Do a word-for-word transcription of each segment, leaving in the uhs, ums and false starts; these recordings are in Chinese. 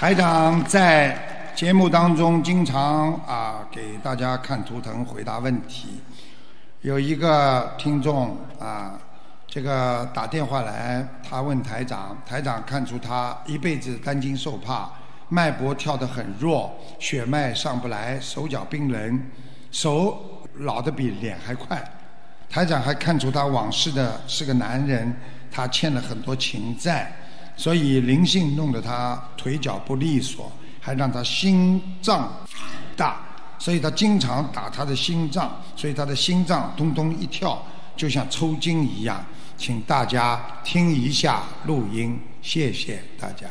台长在节目当中经常啊给大家看图腾回答问题。有一个听众啊，这个打电话来，他问台长，台长看出他一辈子担惊受怕，脉搏跳得很弱，血脉上不来，手脚冰冷，手老得比脸还快。台长还看出他往世的是个男人，他欠了很多情债，所以灵性弄得他腿脚不利索，还让他心脏大，所以他经常打他的心脏，所以他的心脏咚咚一跳，就像抽筋一样。请大家听一下录音，谢谢大家。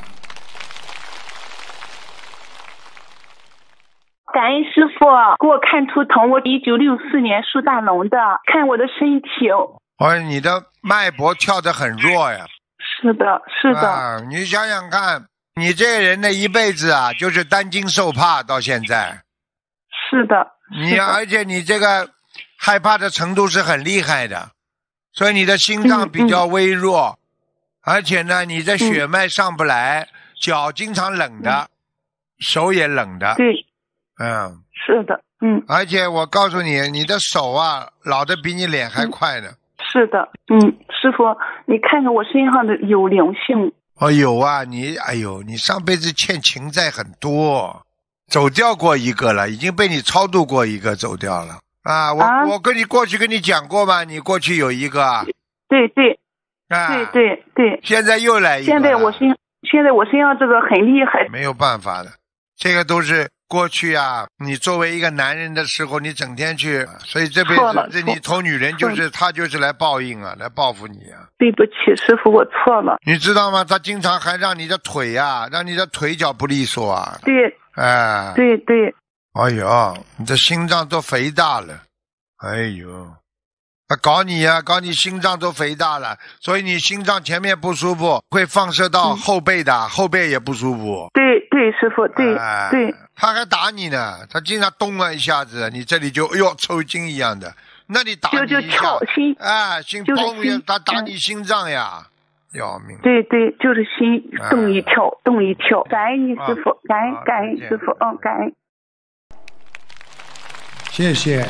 感恩师父给我看图腾，我一九六四年属大龙的，看我的身体。 哦，你的脉搏跳得很弱呀。 是的，是的。 啊，你想想看，你这个人的一辈子啊，就是担惊受怕到现在。 是的。 你而且你这个害怕的程度是很厉害的，所以你的心脏比较微弱，嗯嗯、而且呢，你的血脉上不来，嗯、脚经常冷的，嗯、手也冷的。 对。 嗯。 是的。嗯。 而且我告诉你，你的手啊，老得比你脸还快呢。 嗯、是的。嗯，师傅，你看看我身上的有灵性。 哦，有啊，你哎呦，你上辈子欠情债很多，走掉过一个了，已经被你超度过一个走掉了啊！我啊我跟你过去跟你讲过吗？你过去有一个。 对对。 啊、 对对对。 现在又来一个。 现在我身现在我身上这个很厉害。 没有办法的，这个都是过去啊。你作为一个男人的时候，你整天去，所以这辈子这你投女人就是他就是来报应啊，来报复你啊。 对不起，师傅，我错了。 你知道吗？他经常还让你的腿啊，让你的腿脚不利索啊。 对。 哎。 对对。 哎呦，你这心脏都肥大了。哎呦，他搞你呀、啊，搞你心脏都肥大了，所以你心脏前面不舒服，会放射到后背的，嗯、后背也不舒服。 对对，师傅，对、哎、对。 他还打你呢，他经常咚了一下子，你这里就哎呦抽筋一样的。那你打你一下， 就就跳心， 哎，心砰呀，他打你心脏呀，嗯、要命。 对对，就是心动一跳，哎、动一跳。感恩你师傅，啊、感恩、啊、感恩师傅，嗯，感恩。 谢谢。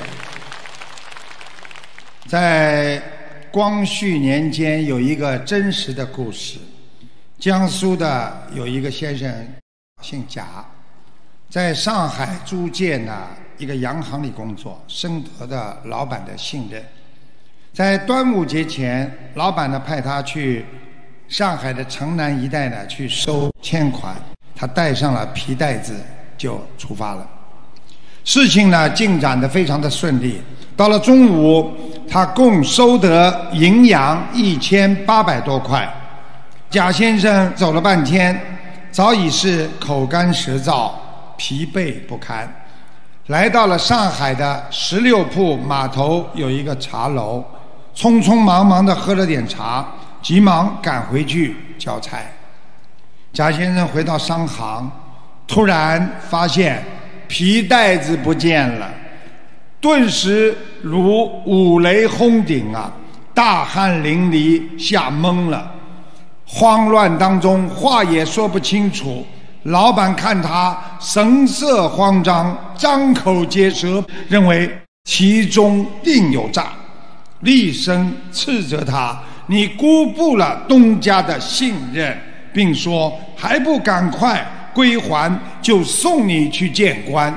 在光绪年间有一个真实的故事，江苏的有一个先生姓贾，在上海租界呢一个洋行里工作，深得的老板的信任。在端午节前，老板呢派他去上海的城南一带呢去收欠款，他带上了皮袋子就出发了。事情呢进展得非常的顺利，到了中午，他共收得银洋一千八百多块。贾先生走了半天，早已是口干舌燥，疲惫不堪。来到了上海的十六铺码头有一个茶楼，匆匆忙忙地喝了点茶，急忙赶回去交差。贾先生回到商行，突然发现皮袋子不见了，顿时如五雷轰顶啊，大汗淋漓，吓懵了，慌乱当中话也说不清楚。老板看他神色慌张，张口结舌，认为其中定有诈，厉声斥责他：你辜负了东家的信任，并说还不赶快归还，就送你去见官。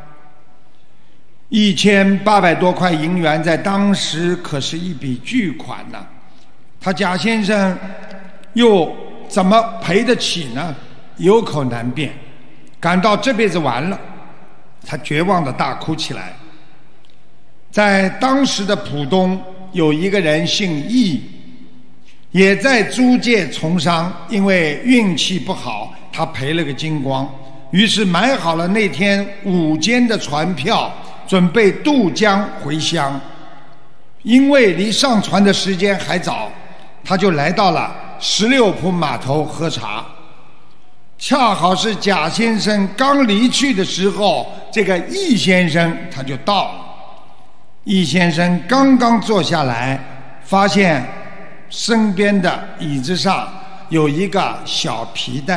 一千八百多块银元在当时可是一笔巨款呢、啊，他贾先生又怎么赔得起呢？有口难辩，感到这辈子完了，他绝望地大哭起来。在当时的浦东有一个人姓易，也在租界从商，因为运气不好，他赔了个精光，于是买好了那天午间的船票，准备渡江回乡。因为离上船的时间还早，他就来到了十六铺码头喝茶。恰好是贾先生刚离去的时候，这个易先生他就到了。易先生刚刚坐下来，发现身边的椅子上有一个小皮袋，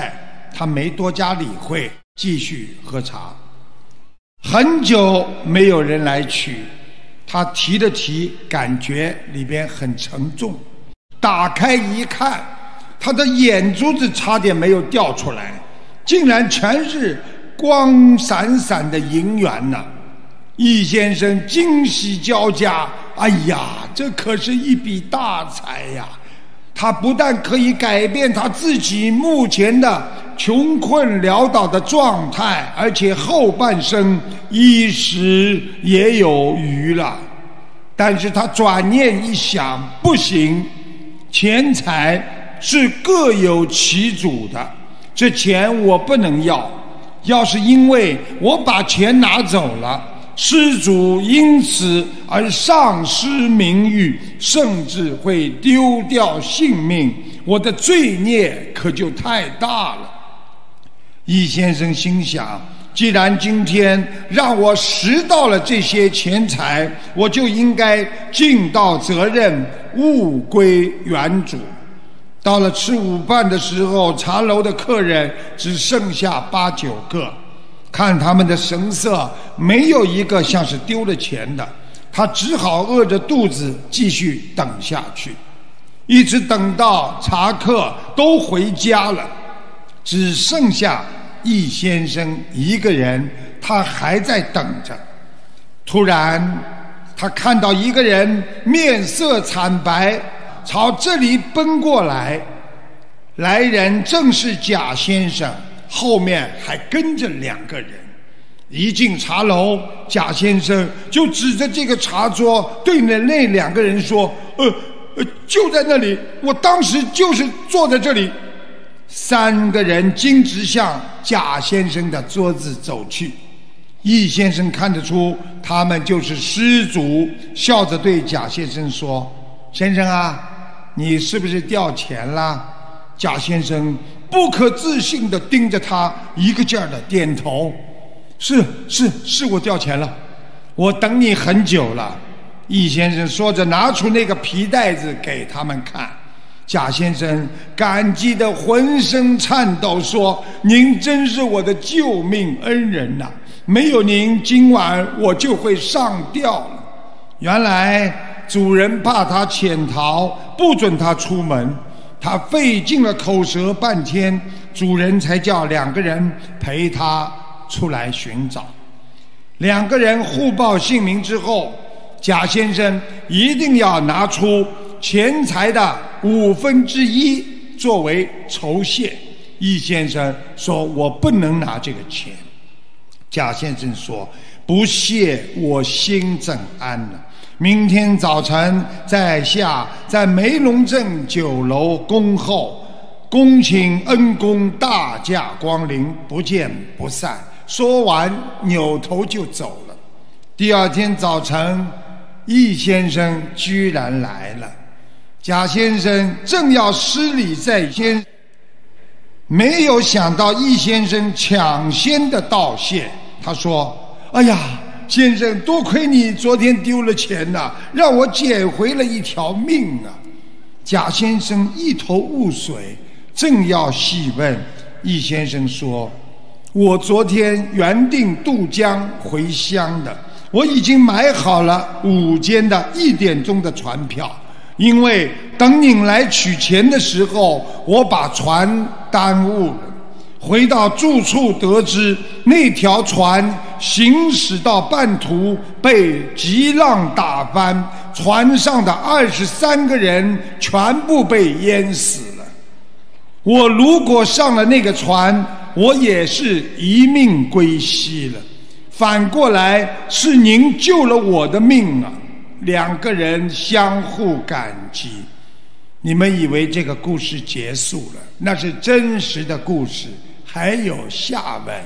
他没多加理会，继续喝茶。很久没有人来取，他提了提，感觉里边很沉重，打开一看，他的眼珠子差点没有掉出来，竟然全是光闪闪的银元呐！易先生惊喜交加，哎呀，这可是一笔大财呀！他不但可以改变他自己目前的穷困潦倒的状态，而且后半生衣食也有余了。但是他转念一想，不行，钱财是各有其主的，这钱我不能要，要是因为我把钱拿走了，施主因此而丧失名誉，甚至会丢掉性命，我的罪孽可就太大了。易先生心想，既然今天让我拾到了这些钱财，我就应该尽到责任，物归原主。到了吃午饭的时候，茶楼的客人只剩下八九个，看他们的神色，没有一个像是丢了钱的。他只好饿着肚子继续等下去，一直等到茶客都回家了，只剩下易先生一个人，他还在等着。突然他看到一个人面色惨白，朝这里奔过来，来人正是贾先生，后面还跟着两个人。一进茶楼，贾先生就指着这个茶桌对着那两个人说，呃呃，就在那里，我当时就是坐在这里。三个人径直向贾先生的桌子走去。易先生看得出他们就是施主，笑着对贾先生说，先生啊，你是不是掉钱了？贾先生不可置信地盯着他，一个劲儿地点头，是是是我掉钱了，我等你很久了。易先生说着拿出那个皮袋子给他们看。贾先生感激得浑身颤抖，说，您真是我的救命恩人呐，没有您今晚我就会上吊了。原来主人怕他潜逃，不准他出门，他费尽了口舌半天，主人才叫两个人陪他出来寻找。两个人互报姓名之后，贾先生一定要拿出钱财的五分之一作为酬谢。易先生说，我不能拿这个钱。贾先生说，不谢我心怎安呢？明天早晨在下在梅龙镇酒楼恭候，恭请恩公大驾光临，不见不散。说完扭头就走了。第二天早晨，易先生居然来了。贾先生正要施礼在先，没有想到易先生抢先的道谢。他说，哎呀，先生，多亏你昨天丢了钱呐、啊，让我捡回了一条命啊。贾先生一头雾水，正要细问，易先生说，我昨天原定渡江回乡的，我已经买好了午间的一点钟的船票，因为等您来取钱的时候，我把船耽误了。回到住处得知，那条船行驶到半途被急浪打翻，船上的二十三个人全部被淹死了。我如果上了那个船，我也是一命归西了。反过来是您救了我的命啊！两个人相互感激。你们以为这个故事结束了？那是真实的故事，还有下文。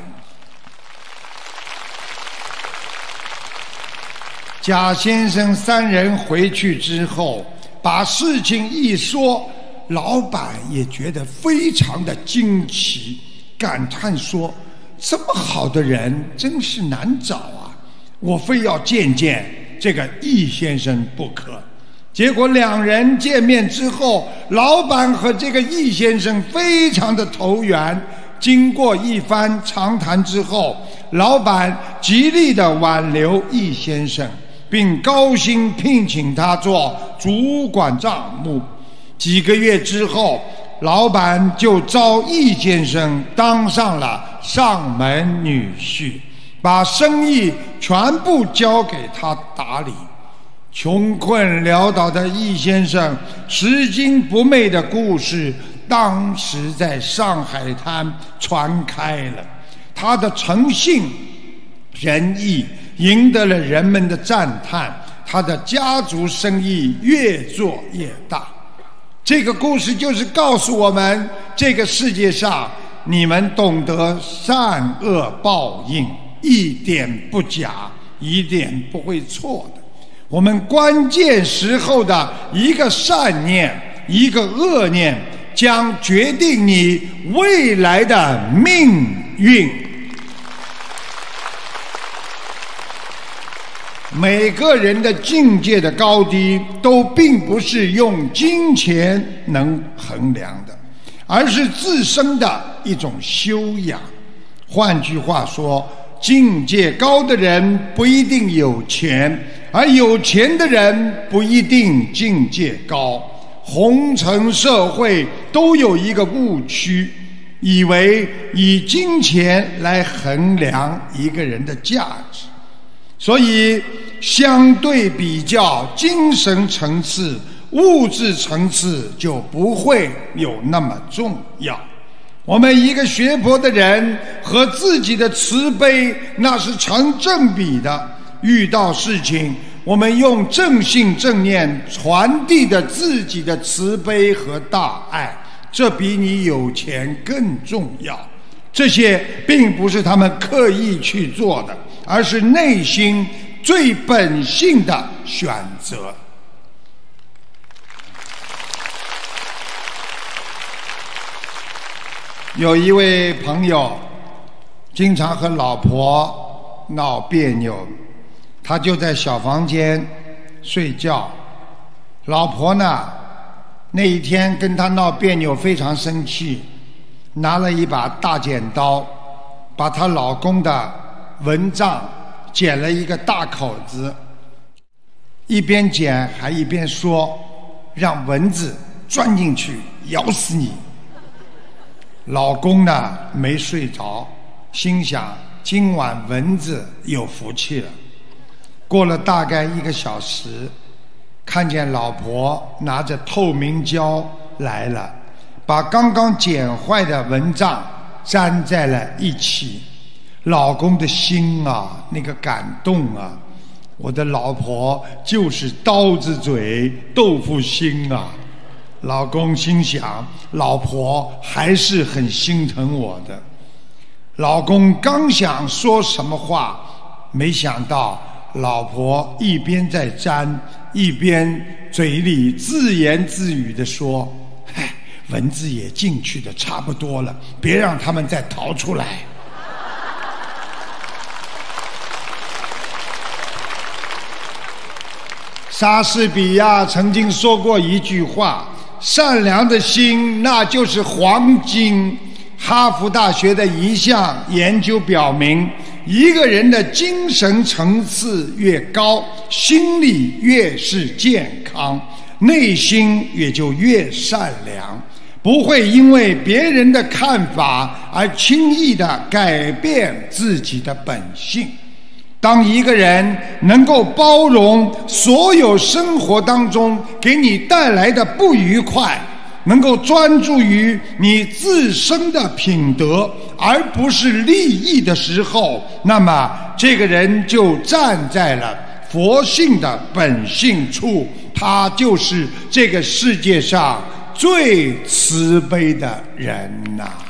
贾先生三人回去之后，把事情一说，老板也觉得非常的惊奇，感叹说，这么好的人真是难找啊，我非要见见这个易先生不可。结果两人见面之后，老板和这个易先生非常的投缘， 经过一番长谈之后，老板极力地挽留易先生，并高薪聘请他做主管账目。几个月之后，老板就招易先生当上了上门女婿，把生意全部交给他打理。穷困潦倒的易先生拾金不昧的故事当时在上海滩传开了，他的诚信仁义赢得了人们的赞叹，他的家族生意越做越大。这个故事就是告诉我们，这个世界上你们懂得善恶报应，一点不假，一点不会错的。我们关键时候的一个善念，一个恶念，将决定你未来的命运。每个人的境界的高低都并不是用金钱能衡量的，而是自身的一种修养。换句话说，境界高的人不一定有钱，而有钱的人不一定境界高。红尘社会都有一个误区，以为以金钱来衡量一个人的价值，所以相对比较，精神层次、物质层次就不会有那么重要。我们一个学佛的人和自己的慈悲那是成正比的，遇到事情我们用正信正念传递的自己的慈悲和大爱，这比你有钱更重要。这些并不是他们刻意去做的，而是内心最本性的选择。有一位朋友经常和老婆闹别扭，他就在小房间睡觉。老婆呢，那一天跟他闹别扭，非常生气，拿了一把大剪刀，把她老公的蚊帐剪了一个大口子，一边剪还一边说：“让蚊子钻进去咬死你。”老公呢没睡着，心想今晚蚊子有福气了。过了大概一个小时，看见老婆拿着透明胶来了，把刚刚剪坏的蚊帐粘在了一起。老公的心啊，那个感动啊，我的老婆就是刀子嘴豆腐心啊。老公心想，老婆还是很心疼我的。老公刚想说什么话，没想到老婆一边在粘，一边嘴里自言自语地说：“唉，蚊子也进去的差不多了，别让他们再逃出来。”莎士比亚曾经说过一句话：“善良的心，那就是黄金。”哈佛大学的一项研究表明，一个人的精神层次越高，心理越是健康，内心也就越善良，不会因为别人的看法而轻易地改变自己的本性。当一个人能够包容所有生活当中给你带来的不愉快，能够专注于你自身的品德而不是利益的时候，那么这个人就站在了佛性的本性处，他就是这个世界上最慈悲的人呐、啊。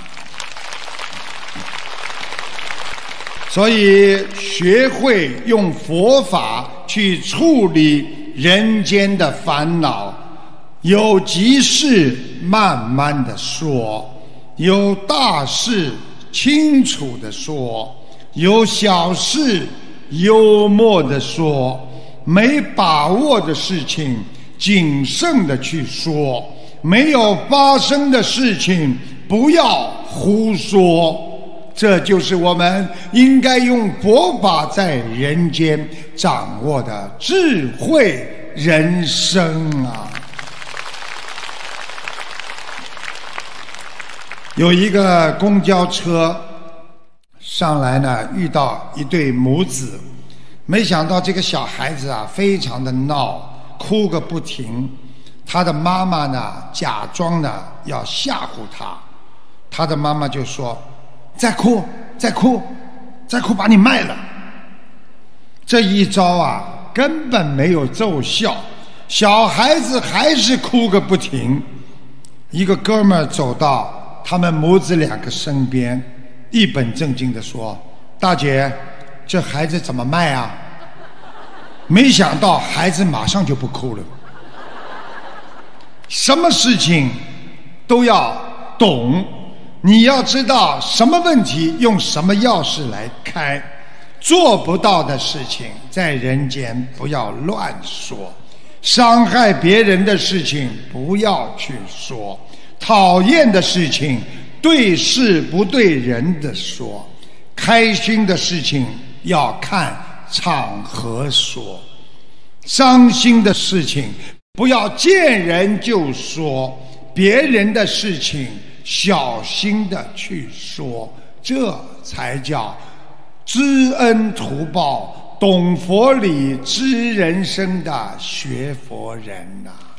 所以学会用佛法去处理人间的烦恼，有急事慢慢的说，有大事清楚的说，有小事幽默的说，没把握的事情谨慎的去说，没有发生的事情不要胡说。这就是我们应该用佛法在人间掌握的智慧人生啊！有一个公交车上来呢，遇到一对母子，没想到这个小孩子啊，非常的闹，哭个不停。他的妈妈呢，假装呢要吓唬他，他的妈妈就说：“再哭，再哭，再哭，把你卖了。”这一招啊，根本没有奏效，小孩子还是哭个不停。一个哥们儿走到他们母子两个身边，一本正经地说：“大姐，这孩子怎么卖啊？”没想到孩子马上就不哭了。什么事情都要懂，你要知道什么问题用什么钥匙来开，做不到的事情在人间不要乱说，伤害别人的事情不要去说，讨厌的事情对事不对人的说，开心的事情要看场合说，伤心的事情不要见人就说，别人的事情小心的去说，这才叫知恩图报，懂佛理，知人生的学佛人呐、啊。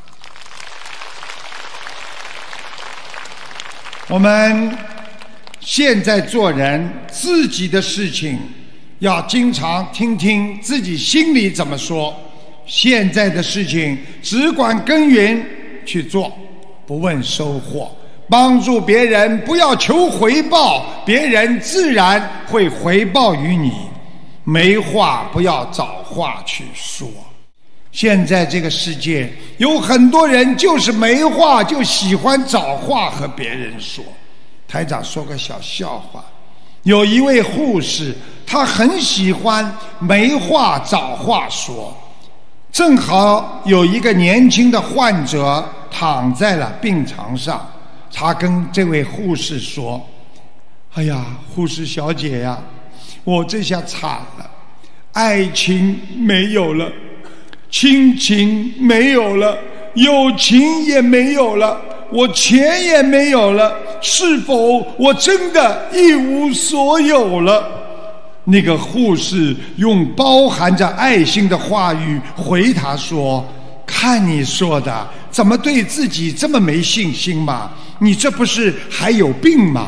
我们现在做人，自己的事情要经常听听自己心里怎么说，现在的事情只管耕耘去做，不问收获，帮助别人不要求回报，别人自然会回报于你。没话不要找话去说。现在这个世界有很多人就是没话，就喜欢找话和别人说。台长说个小笑话，有一位护士，她很喜欢没话找话说。正好有一个年轻的患者躺在了病床上，他跟这位护士说：“哎呀，护士小姐呀，我这下惨了，爱情没有了，亲情没有了，友情也没有了，我钱也没有了，是否我真的一无所有了？”那个护士用包含着爱心的话语回他说：“看你说的，怎么对自己这么没信心嘛？你这不是还有病吗？”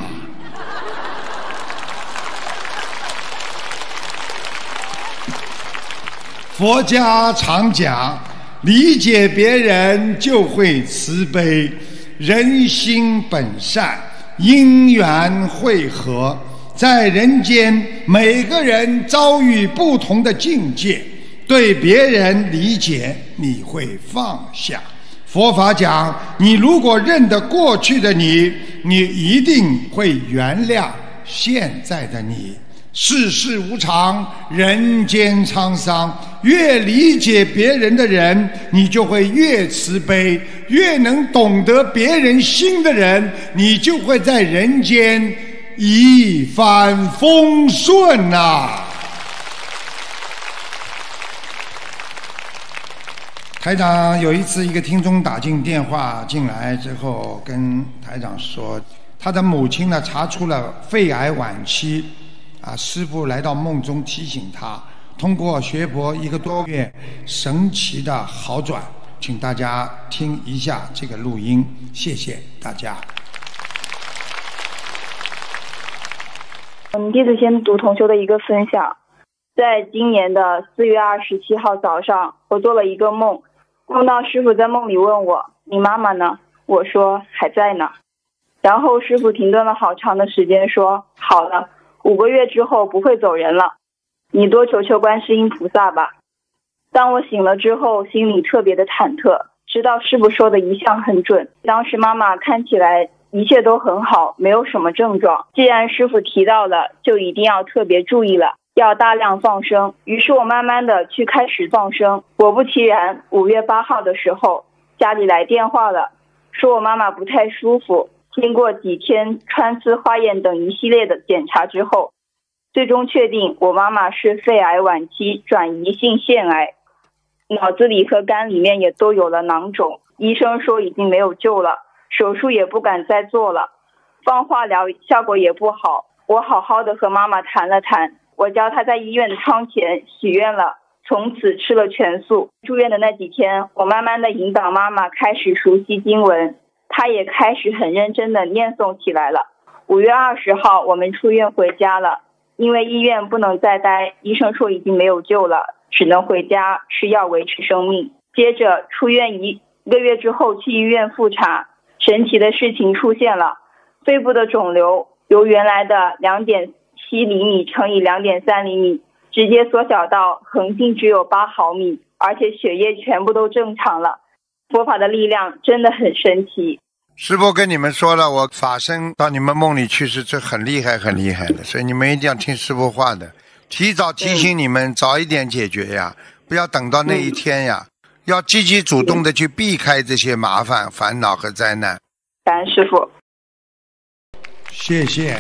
佛家常讲，理解别人就会慈悲，人心本善，因缘会合。在人间，每个人遭遇不同的境界，对别人理解，你会放下。佛法讲，你如果认得过去的你，你一定会原谅现在的你。世事无常，人间沧桑，越理解别人的人，你就会越慈悲，越能懂得别人心的人，你就会在人间一帆风顺呐、啊！台长有一次，一个听众打进电话进来之后，跟台长说，他的母亲呢查出了肺癌晚期，啊，师父来到梦中提醒他，通过学佛一个多月，神奇的好转。请大家听一下这个录音，谢谢大家。 嗯，弟子先读同修的一个分享。在今年的四月二十七号早上，我做了一个梦，梦到师父在梦里问我：“你妈妈呢？”我说：“还在呢。”然后师父停顿了好长的时间，说：“好了，五个月之后不会走人了，你多求求观世音菩萨吧。”当我醒了之后，心里特别的忐忑，知道师父说的一向很准。当时妈妈看起来一切都很好，没有什么症状。既然师父提到了，就一定要特别注意了，要大量放生。于是我慢慢的去开始放生。果不其然，五月八号的时候，家里来电话了，说我妈妈不太舒服， 经过几天穿刺、化验等一系列的检查之后，最终确定我妈妈是肺癌晚期转移性腺癌，脑子里和肝里面也都有了囊肿，医生说已经没有救了，手术也不敢再做了，放化疗效果也不好。我好好的和妈妈谈了谈，我教她在医院的窗前许愿了，从此吃了全素。住院的那几天，我慢慢的引导妈妈开始熟悉经文，她也开始很认真的念诵起来了。五月二十号我们出院回家了，因为医院不能再待，医生说已经没有救了，只能回家吃药维持生命。接着出院一个月之后去医院复查，神奇的事情出现了，肺部的肿瘤由原来的 两点七厘米乘以 两点三厘米直接缩小到横径只有八毫米，而且血液全部都正常了。佛法的力量真的很神奇。 师父跟你们说了，我法身到你们梦里去是这很厉害很厉害的，所以你们一定要听师父话的，提早提醒你们、嗯、早一点解决呀，不要等到那一天呀、嗯、要积极主动的去避开这些麻烦、烦恼和灾难。 感恩师父。 谢谢。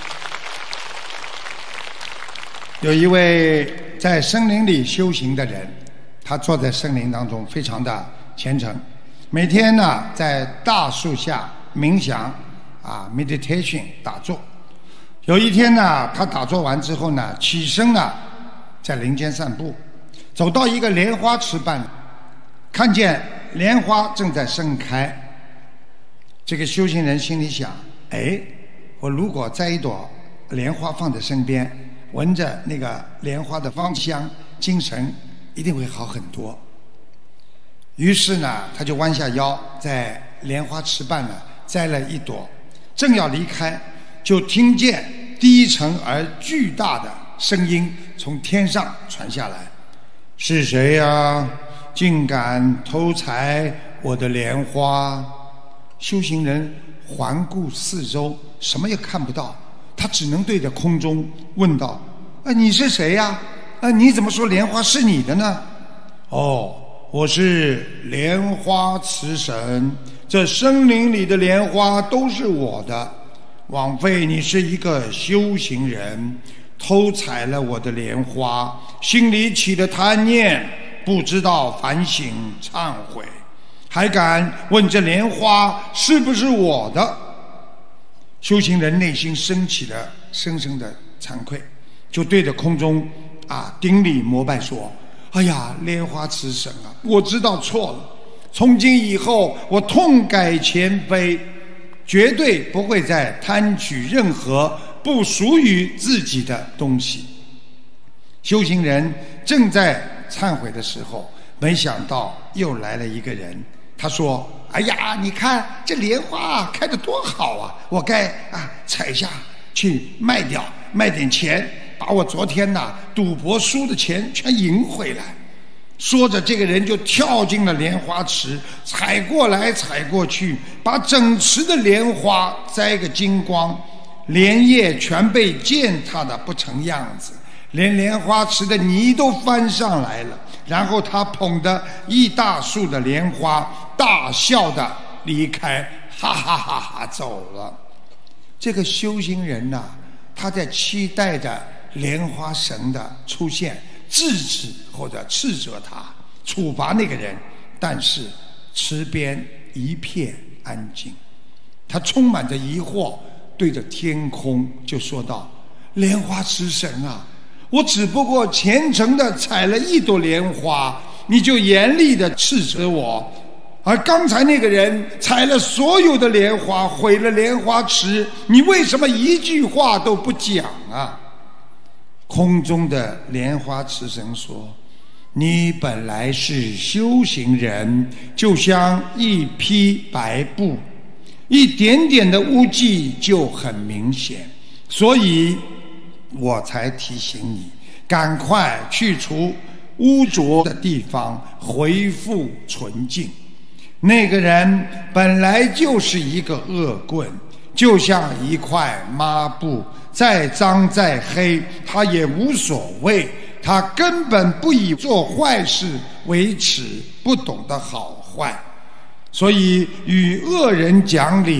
有一位在森林里修行的人，他坐在森林当中非常的虔诚，每天呢在大树下冥想啊 meditation 打坐。有一天呢，他打坐完之后呢，起身呢在林间散步，走到一个莲花池畔，看见莲花正在盛开。这个修行人心里想，哎，我如果摘一朵莲花放在身边，闻着那个莲花的芳香，精神一定会好很多。于是呢，他就弯下腰，在莲花池畔呢摘了一朵，正要离开，就听见低沉而巨大的声音从天上传下来：“是谁呀？竟敢偷采我的莲花？”修行人环顾四周，什么也看不到，他只能对着空中问道：“啊，你是谁呀？啊，你怎么说莲花是你的呢？”“哦，我是莲花慈神，这森林里的莲花都是我的。枉费你是一个修行人，偷采了我的莲花，心里起了贪念，不知道反省忏悔，还敢问这莲花是不是我的？”修行人内心升起了深深的惭愧，就对着空中啊顶礼膜拜说：“哎呀，莲花慈神啊，我知道错了，从今以后我痛改前非，绝对不会再贪取任何不属于自己的东西。”修行人正在忏悔的时候，没想到又来了一个人。他说：“哎呀，你看这莲花开得多好啊，我该啊采下去卖掉，卖点钱，把我昨天呐赌博输的钱全赢回来。”说着，这个人就跳进了莲花池，采过来采过去，把整池的莲花摘个精光，莲叶全被践踏得不成样子，连莲花池的泥都翻上来了。然后他捧着一大束的莲花，大笑地离开，哈哈哈哈走了。这个修行人呐、啊，他在期待着莲花神的出现，制止或者斥责他，处罚那个人。但是池边一片安静，他充满着疑惑，对着天空就说道：“莲花池神啊，我只不过虔诚地采了一朵莲花，你就严厉地斥责我。而刚才那个人采了所有的莲花，毁了莲花池，你为什么一句话都不讲啊？”空中的莲花池神说：“你本来是修行人，就像一匹白布，一点点的污迹就很明显，所以我才提醒你，赶快去除污浊的地方，恢复纯净。那个人本来就是一个恶棍，就像一块抹布，再脏再黑他也无所谓，他根本不以做坏事为耻，不懂得好坏。所以与恶人讲理，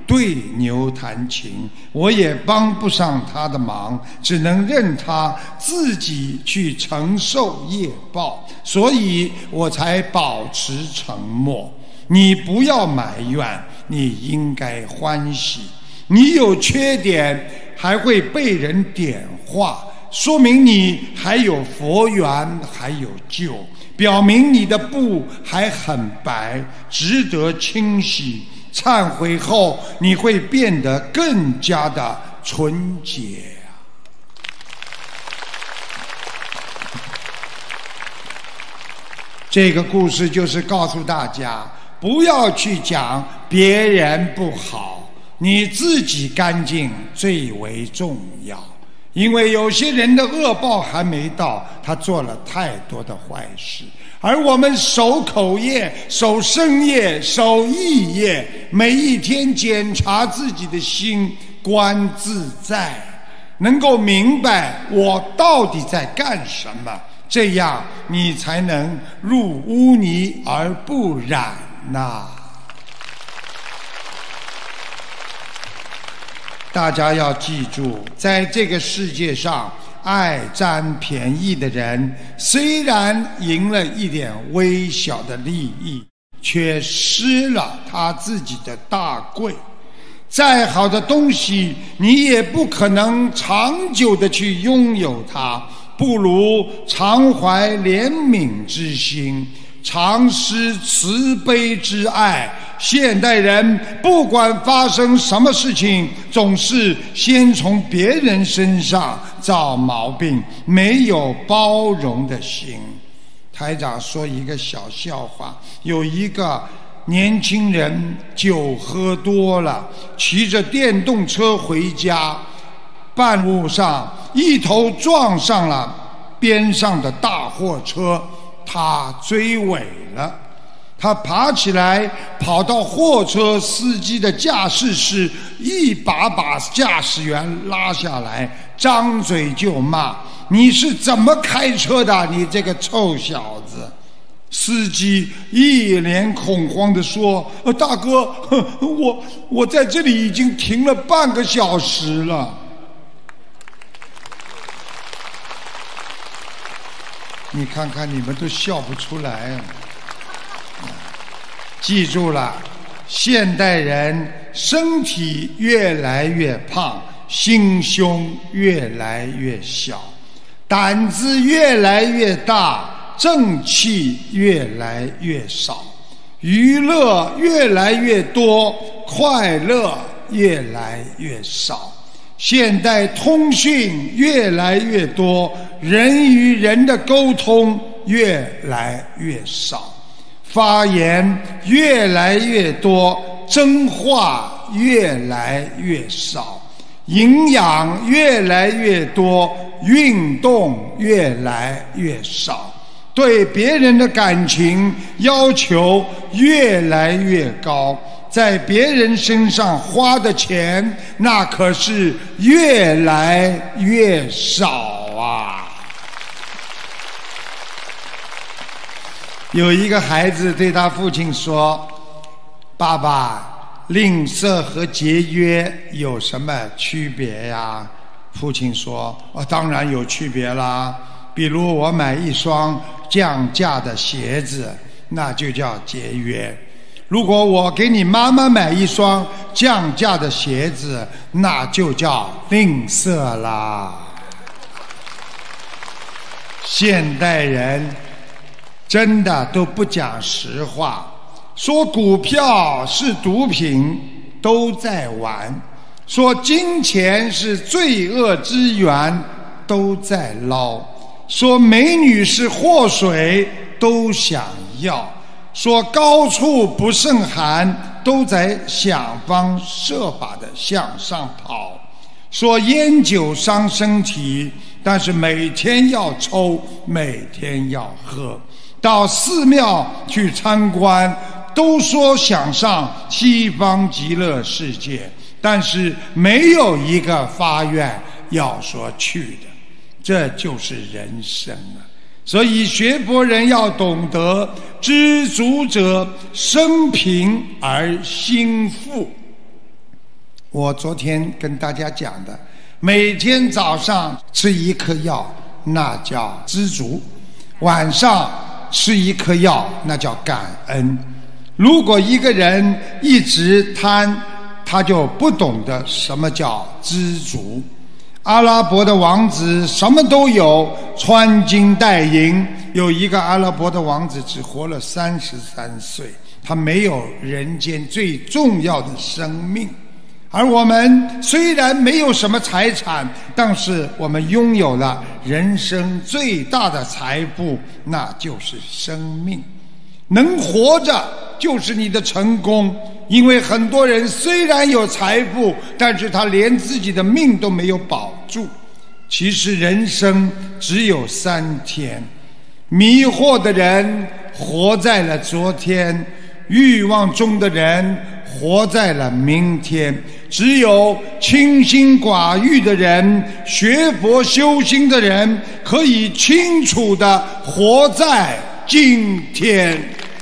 对牛弹琴，我也帮不上他的忙，只能任他自己去承受业报，所以我才保持沉默。你不要埋怨，你应该欢喜。你有缺点还会被人点化，说明你还有佛缘，还有救，表明你的布还很白，值得清洗。忏悔后你会变得更加的纯洁。这个故事就是告诉大家，不要去讲别人不好，你自己干净最为重要。因为有些人的恶报还没到，他做了太多的坏事，而我们守口业、守身业、守意业，每一天检查自己的心，观自在，能够明白我到底在干什么，这样你才能入污泥而不染呐。大家要记住，在这个世界上，爱占便宜的人虽然赢了一点微小的利益，却失了他自己的大贵。再好的东西你也不可能长久的去拥有它，不如常怀怜悯之心，常施慈悲之爱。现代人不管发生什么事情，总是先从别人身上找毛病，没有包容的心。台长说一个小笑话，有一个年轻人酒喝多了，骑着电动车回家，半路上一头撞上了边上的大货车，他追尾了。他爬起来跑到货车司机的驾驶室，一把把驾驶员拉下来，张嘴就骂：你是怎么开车的，你这个臭小子！司机一脸恐慌地说：呃，大哥，我我在这里已经停了半个小时了。你看看你们都笑不出来啊。记住了，现代人身体越来越胖，心胸越来越小，胆子越来越大，正气越来越少，娱乐越来越多，快乐越来越少。现代通讯越来越多，人与人的沟通越来越少，发言越来越多，真话越来越少，营养越来越多，运动越来越少，对别人的感情要求越来越高，在别人身上花的钱那可是越来越少啊。有一个孩子对他父亲说：爸爸，吝啬和节约有什么区别呀？父亲说：哦，当然有区别啦。比如我买一双降价的鞋子，那就叫节约；如果我给你妈妈买一双降价的鞋子，那就叫吝啬啦。现代人真的都不讲实话，说股票是毒品都在玩，说金钱是罪恶之源都在捞，说美女是祸水都想要，说高处不胜寒都在想方设法的向上跑，说烟酒伤身体，但是每天要抽，每天要喝，到寺庙去参观都说想上西方极乐世界，但是没有一个发愿要说去的。这就是人生啊！所以学佛人要懂得，知足者生贫而心富。 我昨天跟大家讲的，每天早上吃一颗药，那叫知足；晚上吃一颗药，那叫感恩。如果一个人一直贪，他就不懂得什么叫知足。阿拉伯的王子什么都有，穿金戴银。有一个阿拉伯的王子只活了三十三岁，他没有人间最重要的生命。而我们虽然没有什么财产，但是我们拥有了人生最大的财富，那就是生命。能活着就是你的成功。因为很多人虽然有财富，但是他连自己的命都没有保住。其实人生只有三天，迷惑的人活在了昨天，欲望中的人活在了明天。只有清心寡欲的人，学佛修心的人，可以清楚地活在今天。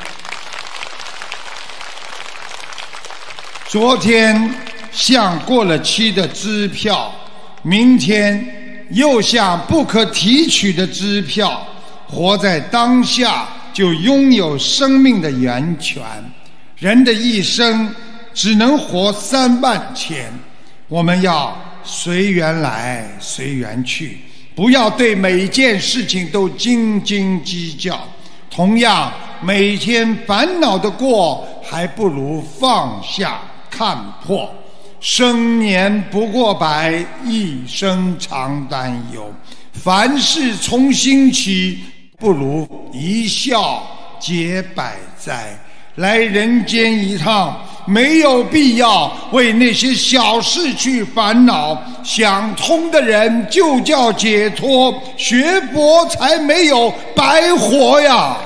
昨天像过了期的支票，明天又像不可提取的支票。活在当下，就拥有生命的源泉。人的一生只能活三万天，我们要随缘来随缘去，不要对每一件事情都斤斤计较。同样，每天烦恼的过，还不如放下看破。生年不过百，一生常担忧。凡事从心起，不如一笑解百灾。来人间一趟，没有必要为那些小事去烦恼。想通的人就叫解脱，学佛才没有白活呀。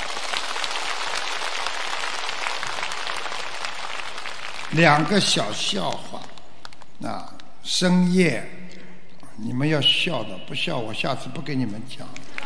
两个小笑话啊，深夜你们要笑的，不笑我下次不给你们讲。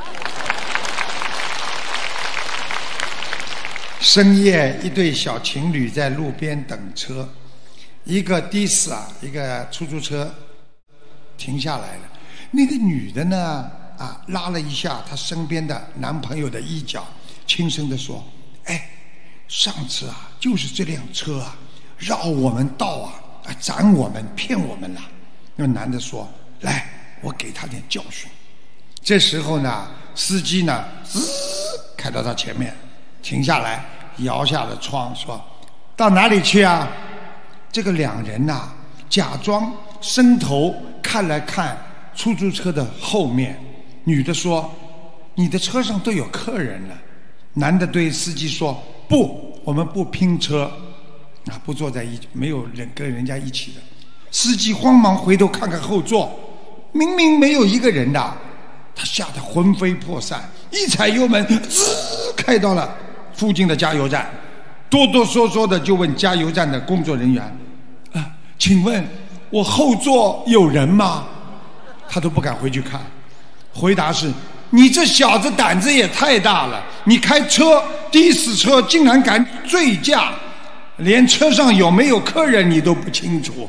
深夜一对小情侣在路边等车，一个的士啊，一个出租车停下来了。那个女的呢啊，拉了一下她身边的男朋友的衣角，轻声地说：哎，上次啊就是这辆车啊绕我们道啊，啊斩我们骗我们了。那个男的说：来，我给他点教训。这时候呢，司机呢滋开到他前面，停下来，摇下了窗，说：到哪里去啊？这个两人呐、啊，假装伸头看了看出租车的后面。女的说：你的车上都有客人了。男的对司机说：不，我们不拼车啊，不坐在一起，没有人跟人家一起的。司机慌忙回头看看后座，明明没有一个人的，他吓得魂飞魄散，一踩油门，滋，开到了附近的加油站，哆哆嗦嗦的就问加油站的工作人员：啊，请问我后座有人吗？他都不敢回去看，回答是：你这小子胆子也太大了，你开车的士车竟然敢醉驾，连车上有没有客人你都不清楚。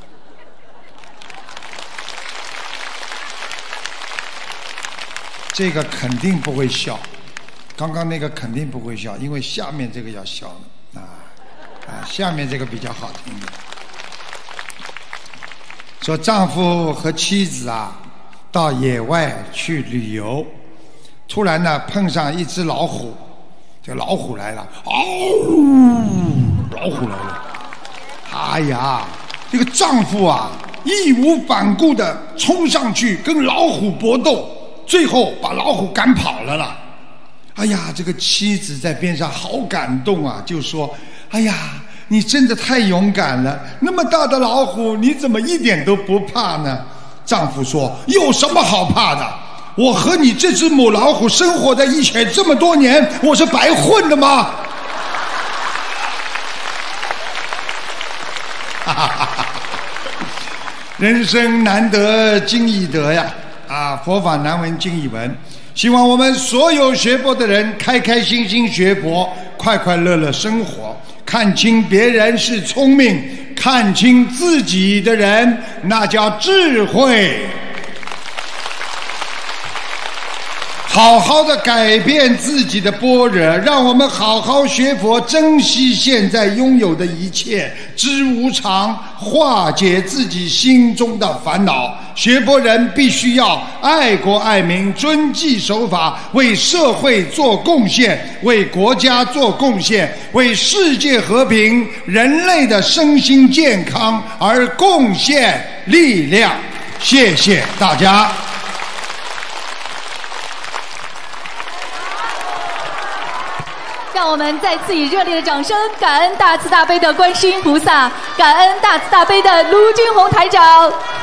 这个肯定不会笑，刚刚那个肯定不会笑，因为下面这个要笑了啊啊！下面这个比较好听的。说丈夫和妻子啊到野外去旅游，突然呢碰上一只老虎，这老虎来了，嗷！老虎来了，哎呀，这个丈夫啊义无反顾地冲上去跟老虎搏斗。最后把老虎赶跑了啦！哎呀，这个妻子在边上好感动啊，就说：哎呀，你真的太勇敢了，那么大的老虎你怎么一点都不怕呢？丈夫说：有什么好怕的？我和你这只母老虎生活在一起这么多年，我是白混的吗？人生难得今已得呀！啊，佛法难闻今已闻。希望我们所有学佛的人开开心心学佛，快快乐乐生活，看清别人是聪明， 看清自己的人，那叫智慧。好好的改变自己的般若，让我们好好学佛，珍惜现在拥有的一切，知无常，化解自己心中的烦恼。学佛人必须要爱国爱民，遵纪守法，为社会做贡献，为国家做贡献，为世界和平、人类的身心健康而贡献力量。谢谢大家。 让我们再次以热烈的掌声，感恩大慈大悲的观世音菩萨，感恩大慈大悲的卢军宏台长。